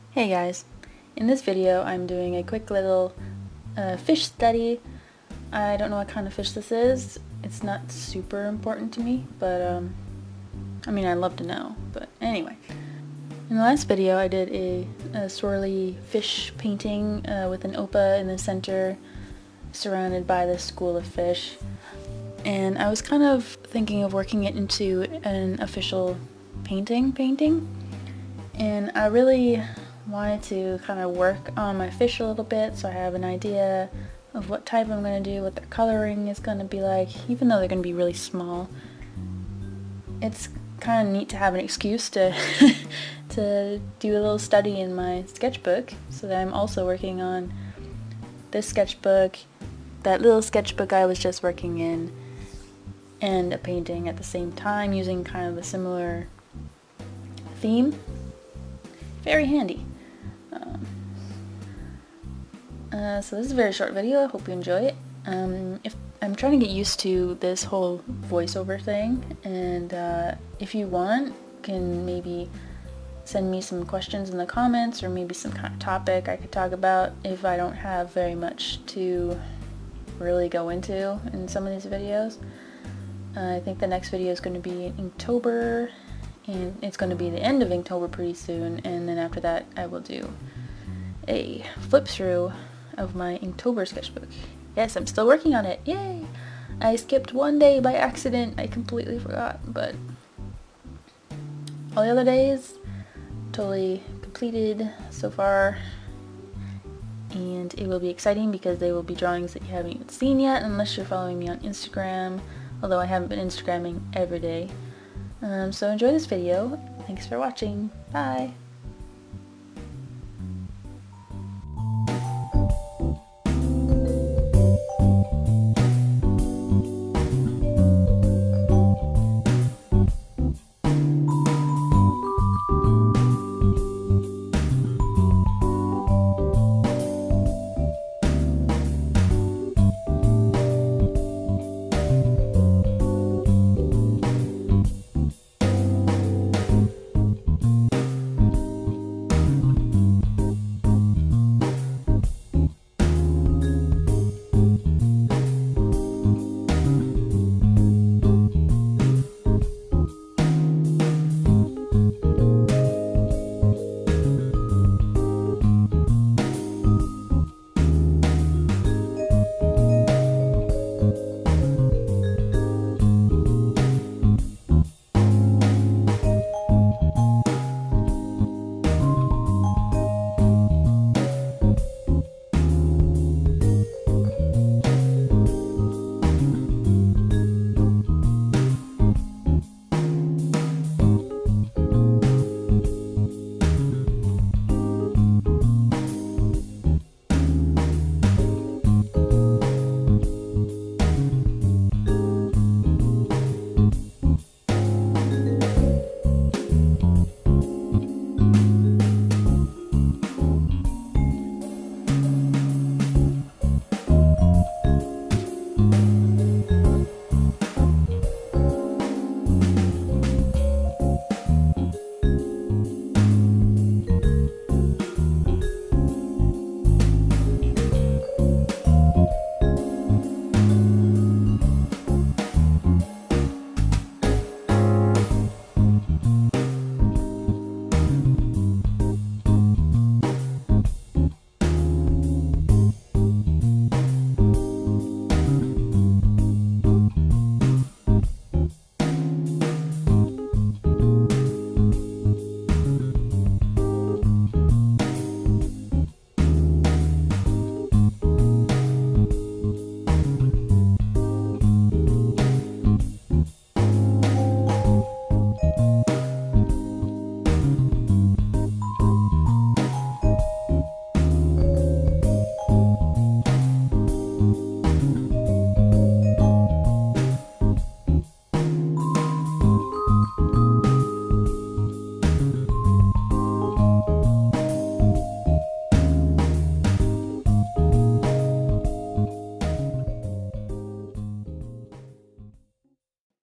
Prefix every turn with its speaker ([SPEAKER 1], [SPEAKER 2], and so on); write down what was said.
[SPEAKER 1] Hey guys, in this video I'm doing a quick little fish study. I don't know what kind of fish this is. It's not super important to me, but I mean I'd love to know, but anyway. In the last video I did a swirly fish painting with an opah in the center surrounded by this school of fish, and I was kind of thinking of working it into an official painting, and I really wanted to kind of work on my fish a little bit so I have an idea of what type I'm going to do, what their coloring is going to be like, even though they're going to be really small. It's kind of neat to have an excuse to to do a little study in my sketchbook, so that I'm also working on this sketchbook, that little sketchbook I was just working in, and a painting at the same time using kind of a similar theme. Very handy. So this is a very short video. I hope you enjoy it. If I'm trying to get used to this whole voiceover thing, and if you want, you can maybe send me some questions in the comments, or maybe some kind of topic I could talk about if I don't have very much to really go into in some of these videos. I think the next video is going to be in Inktober, and it's going to be the end of Inktober pretty soon, and then after that I will do a flip through of my Inktober sketchbook. Yes, I'm still working on it. Yay! I skipped one day by accident. I completely forgot, but all the other days totally completed so far, and it will be exciting because they will be drawings that you haven't even seen yet unless you're following me on Instagram, although I haven't been Instagramming every day. So enjoy this video. Thanks for watching. Bye!